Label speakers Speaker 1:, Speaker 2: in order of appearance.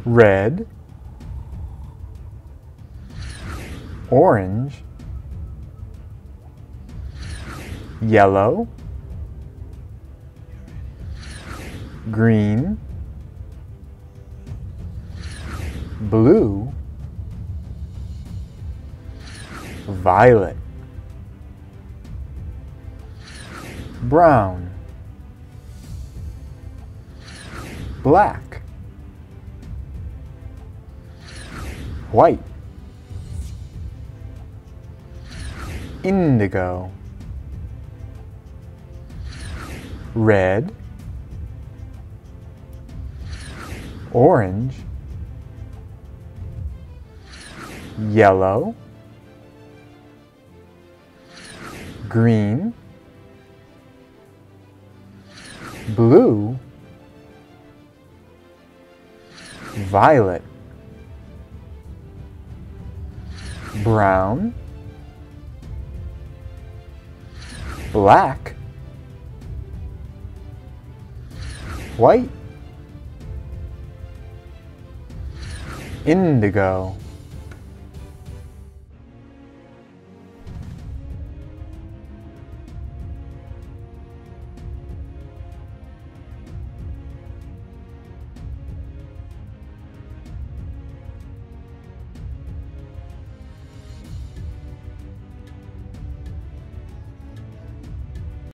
Speaker 1: red, orange, yellow, green, blue, violet, brown, black, white, indigo, red, orange, yellow, green, blue, violet, brown, black, white, indigo.